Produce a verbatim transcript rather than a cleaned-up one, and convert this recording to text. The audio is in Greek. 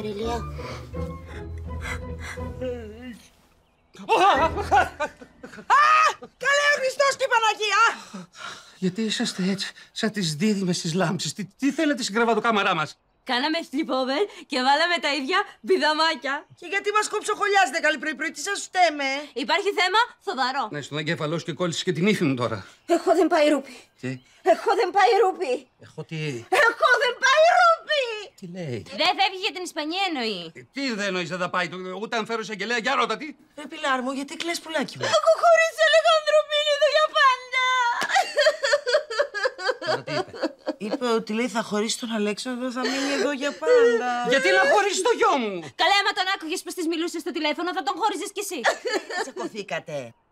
Μαριλία. Καλέ ο Χριστός και η Παναγία! Γιατί είσαστε έτσι, σαν τις δίδυμες της λάμψης. Τι, τι θέλετε στην κρεβατοκάμαρά μας? Κάναμε sleepover και βάλαμε τα ίδια πηδαμάκια. Και γιατί μας κοψοχολιάζετε καλή πρωί-πρωί, τι σας φταίμε? Υπάρχει θέμα σοβαρό. Ναι, στον εγκέφαλό σου και κόλλησες και την ύφη μου τώρα. Έχω δεν πάει ρούπι. Τι? Έχω δεν πάει ρούπι. Έχω τι? Έχω δεν πάει ρούπι. Τι λέει? Δεν φεύγει για την Ισπανία εννοεί. Ε, Τι δεν εννοείς δεν θα πάει, το- ούτε αν φέρω εισαγγελέα, για ρώτα τι. Ρε Πιλάρ μου, γιατί κλαις πουλάκι μου? Έχω χωρίσει Αλεχάνδρο Μίλιδο για πάντα. Τώρα τι είπε? Είπε ότι λέει θα χωρίσει τον Αλέξανδρο, θα μείνει εδώ για πάντα. Γιατί να χωρίσεις το γιο μου? Καλά, άμα τον άκουγες πως της μιλούσε στο τηλέφωνο, θα τον χώριζες κι εσύ. Τσακωθήκατε?